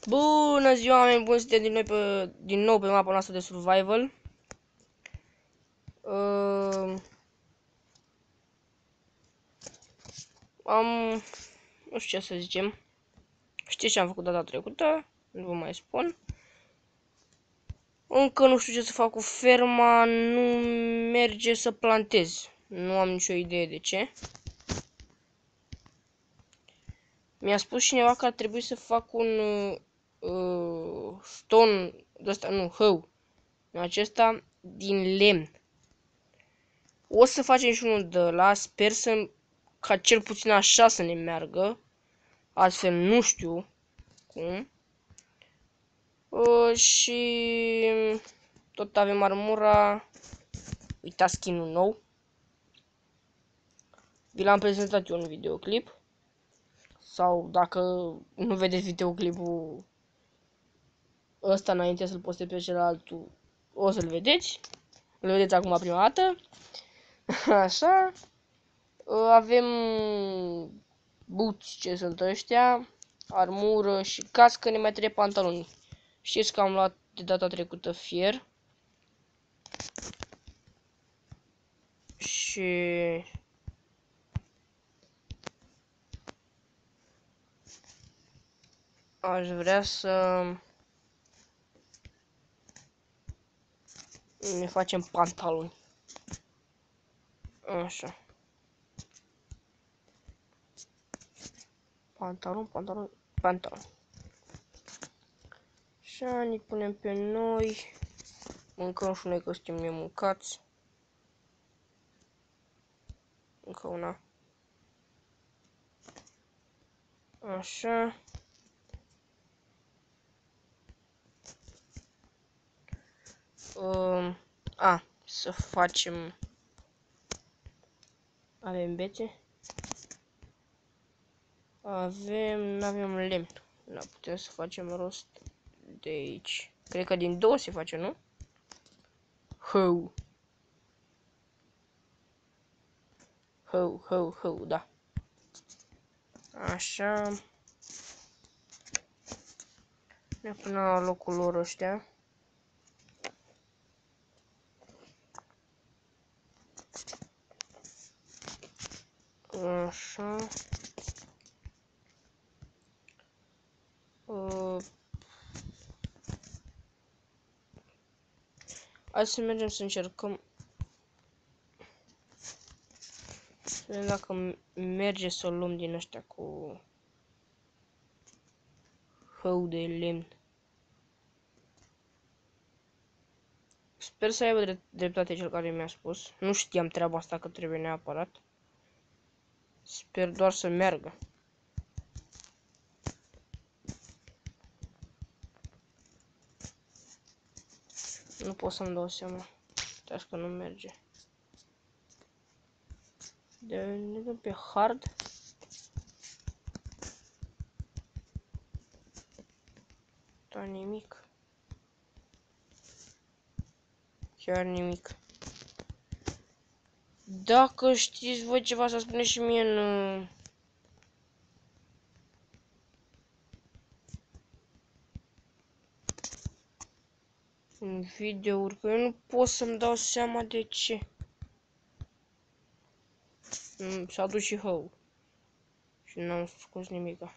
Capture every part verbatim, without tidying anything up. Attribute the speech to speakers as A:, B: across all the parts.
A: Bună ziua, oameni buni, suntem din, noi pe, din nou pe mapa noastră de survival. Uh, am, nu știu ce să zicem. Știți ce am făcut data trecută? Nu vă mai spun. Încă nu știu ce să fac cu ferma, nu merge să plantez. Nu am nicio idee de ce. Mi-a spus cineva că ar trebui să fac un uh, stone, de ăsta, nu, hău, acesta din lemn. O să facem și unul de ăla, sper să, ca cel puțin așa să ne meargă, altfel nu știu cum. Uh, și tot avem armura, uitați skin-ul nou. Vi l-am prezentat eu în videoclip. Sau dacă nu vedeți videoclipul ăsta înainte să-l postez pe celălaltul, o să-l vedeți. Îl vedeți acum prima dată. Așa. Avem boots, ce sunt ăștia, armură și cască, ne mai trebuie pantaloni. Știți că am luat de data trecută fier. Și aș vrea să ne facem pantaloni. Așa. Pantalon, pantalon, pantalon. Așa, ne punem pe noi. Mâncăm și noi că suntem nemâncați. Încă una. Așa. Um, a, să facem... Avem bețe? Avem, nu avem lemn. Nu putem să facem rost de aici. Cred că din două se face, nu? Hău. Hău, hău, hău, da. Așa. Ne punem la locul lor ăștia. Așa. Uh. Hai să mergem să încercăm. Să vedem dacă merge să o luăm din ăștia cu hău de lemn. Sper să aibă dreptate cel care mi-a spus. Nu știam treaba asta că trebuie neapărat. Sper doar să meargă. Nu pot să-mi dau seama. Uitați că nu merge. De ne dăm pe hard. Da, nimic. Chiar nimic. Dacă știți voi ceva să spuneți și mie în... în videouri, că eu nu pot să-mi dau seama de ce. S-a dus și hău. Și n-am scos nimica.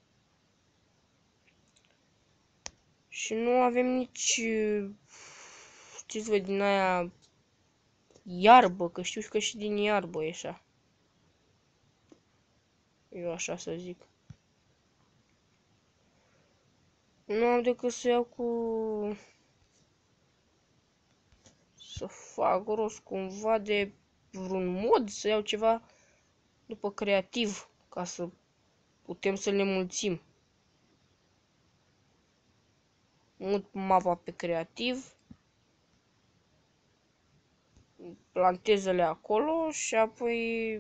A: Și nu avem nici... știți voi din aia... iarbă, că știu că și din iarbă e așa. Eu așa să zic. Nu am decât să iau cu... să fac rost cumva de vreun mod, să iau ceva după creativ, ca să putem să le mulțim. Mut mapa pe creativ. Plantezele acolo și apoi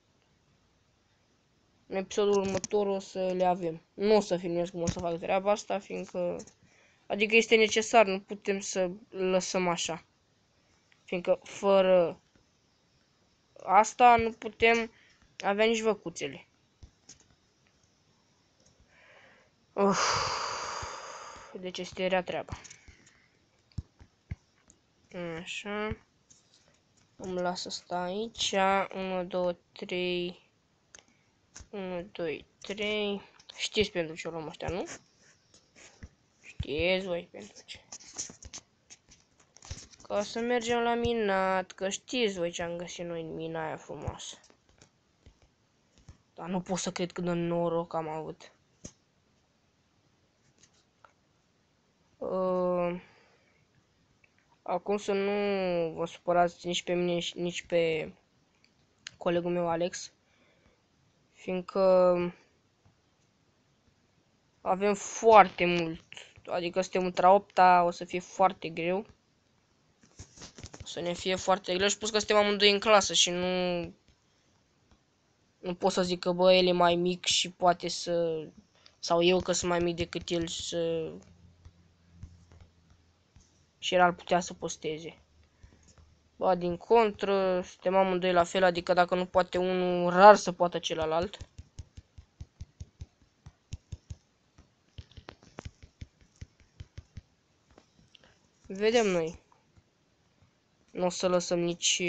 A: în episodul următor o să le avem. Nu o să filmez cum o să fac treaba asta, fiindcă... adică este necesar, nu putem să lăsăm așa. Fiindcă fără asta nu putem avea nici văcuțele. Uf. Deci este rea treaba. Așa. Îmi las asta aici. unu, doi, trei. unu, doi, trei. Știți pentru ce o luăm ăștia, nu? Știți voi pentru ce. Ca să mergem la minat, că știți voi ce am găsit noi în mina aia frumoasă. Dar nu pot să cred cât de noroc am avut. Uh, acum să nu vă supărați nici pe mine, nici pe colegul meu Alex. Fiindcă avem foarte mult. Adică suntem între opta, o să fie foarte greu. O să ne fie foarte greu și plus că suntem amândoi în clasă și nu... Nu pot să zic că bă, el e mai mic și poate să... Sau eu că sunt mai mic decât el să... Și el ar putea să posteze. Ba, din contră, suntem amândoi la fel, adică dacă nu poate unul, rar să poată celălalt. Vedem noi. Nu o să lăsăm nici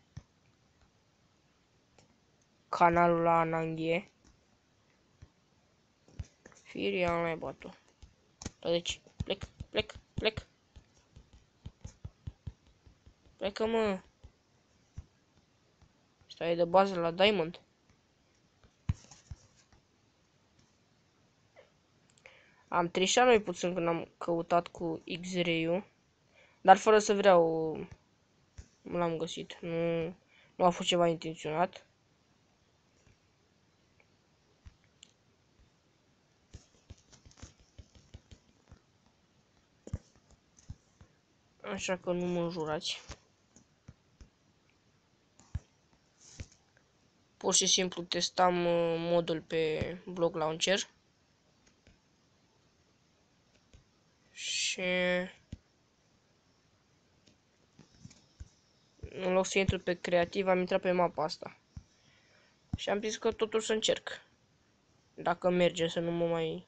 A: canalul la ananghie. Firia mai batu. Deci, plec, plec, plec. Plecă, mă. Stai de bază la Diamond. Am trișat noi puțin când am căutat cu X-Ray-ul. Dar fără să vreau l-am găsit. Nu, nu a fost ceva intenționat. Așa că nu mă înjurați. Pur și simplu testam modul pe Block Launcher. Și în loc să intru pe creativ, am intrat pe mapa asta. Și am zis că totuși să încerc. Dacă merge să nu mă mai...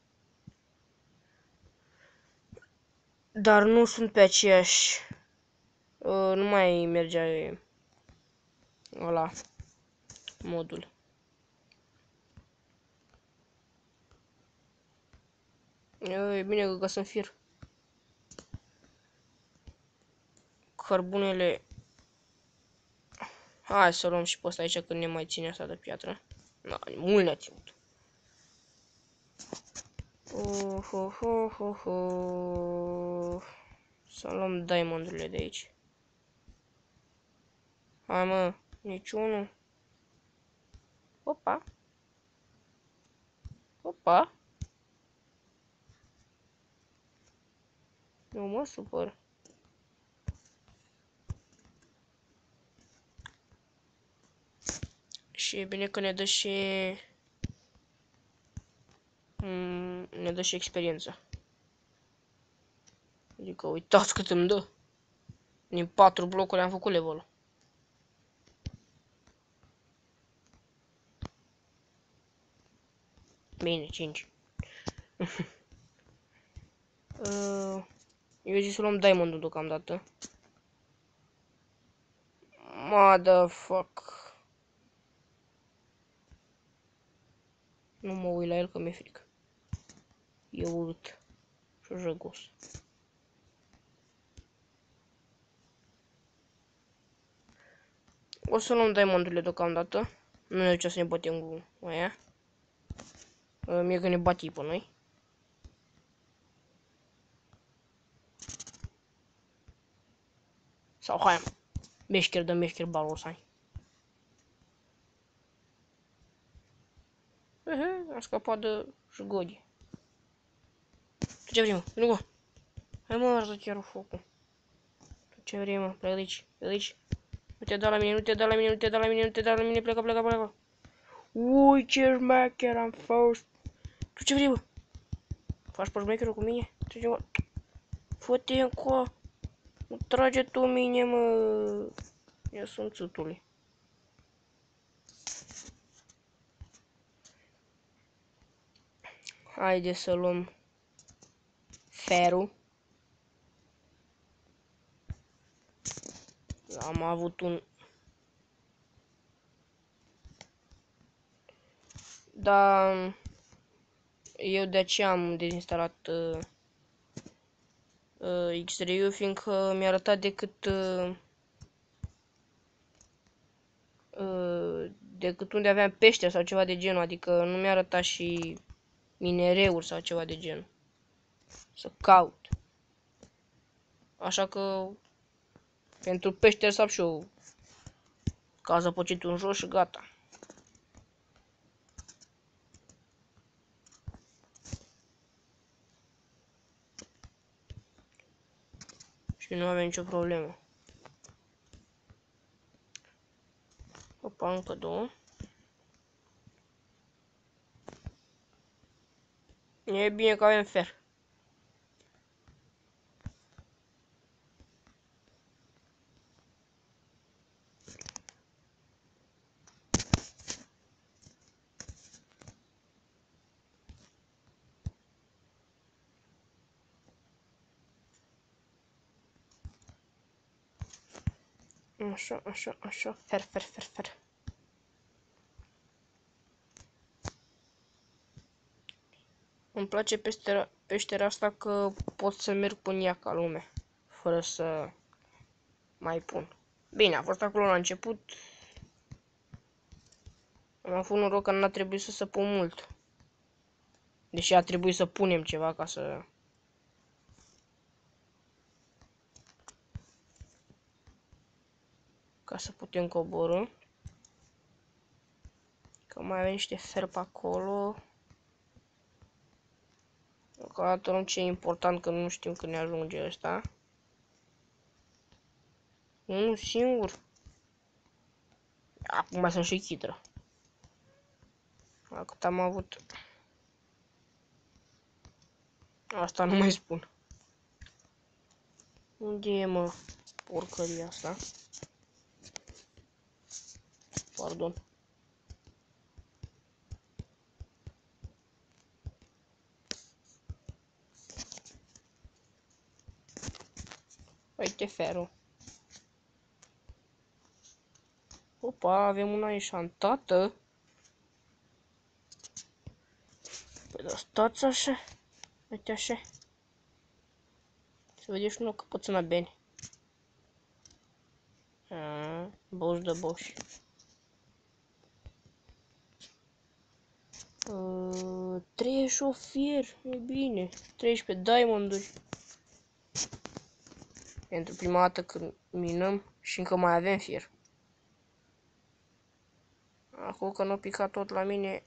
A: Dar nu sunt pe aceeași... Uh, nu mai merge ăla modul. E bine că găsăm fir. Cărbunele... Hai să luăm și pe ăsta aici când ne mai ține asta de piatră. Na, mult ne-a ținut. Uh, uh, uh, uh, uh. Să luăm diamondurile de aici. Hai, mă, niciunul. Opa. Opa. Nu mă supăr. Și e bine că ne dă și... Mm, ne dă și experiență. Adică uitați cât îmi dă. Din patru blocuri am făcut level-ul. Bine, cinci. uh, eu zic să luăm diamond-ul deocamdată. Motherfuck. Nu mă uit la el că mi-e frică. E urât și jăgos. O să luăm diamondurile deocamdată. Nu ne ducea să ne batem cu aia. Mie că ne bate pe noi. Sau hai, mă. Meșcher de meșcher balosani. Ehe, am scăpat de jgodi. Tu ce vrei, mă? Nu, mă. Hai, mă, arătă chiar focul. Tu ce vrei, mă? Plecă de aici, plecă de aici. Nu te da la mine, nu te da la mine, nu te da la mine, nu te da la mine, plecă, plecă, plecă. Ui, ce șmecher am fost. Tu ce vrei, mă? Faci pe șmecherul cu mine? Trage, mă. Fă-te încoa. Nu trage tu mine, mă. Eu sunt țutule. Haide să luăm ferul. Am avut un... Dar eu de aceea am dezinstalat uh, uh, X-Ray-ul, fiindcă mi-a arătat decât uh, uh, decât unde aveam pește sau ceva de genul, adică nu mi-a arătat și minereuri sau ceva de genul. Să caut. Așa că pentru pește să am și eu ca păcitul în jos și gata. Și nu avem nicio problemă. Opa, încă două. E bine că avem fer. Așa, așa, așa, fer, fer, fer, fer. Îmi place peștera, peștera asta că pot să merg până ea ca lume, fără să mai pun. Bine, a fost acolo la început. Am avut noroc că n-a trebuit să se pun mult. Deși a trebuit să punem ceva ca să... Ca să putem coborî. Că mai avem niște fer pe acolo. Deocamdată nu ce e important, că nu știm când ne ajunge ăsta. Unul singur. Acum mai sunt și chitră. La cât am avut. Asta nu mai spun. Unde e, mă, porcăria asta? Pardon. Uite ferul. Opa, avem una eșantată. Păi da, stați așa. Uite așa. Să vedeți nu căpățâna bine. Aaa, boș de boș. Uh, treizeci și opt fier, e bine. treisprezece diamonduri. Pentru prima dată când minăm și încă mai avem fier. Acum că nu pica tot la mine.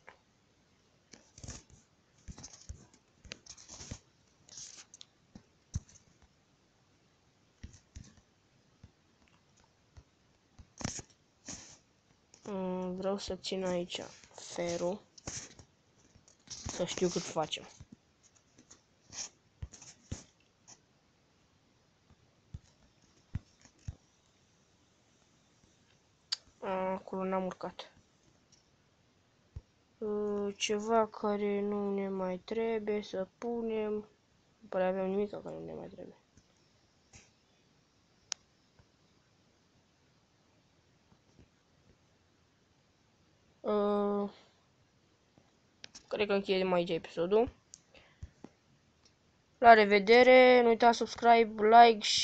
A: Mm, vreau să țin aici ferul. Să știu cât facem. Acolo n-am urcat. Ceva care nu ne mai trebuie să punem. Nu pare avem nimic care nu ne mai trebuie. Uh, cred că încheiem aici episodul. La revedere, nu uitați subscribe, like și